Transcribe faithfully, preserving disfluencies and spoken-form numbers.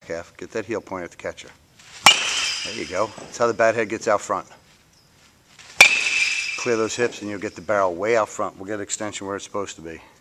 calf. Get that heel point at the catcher. There you go. That's how the bat head gets out front. Clear those hips and you'll get the barrel way out front. We'll get extension where it's supposed to be.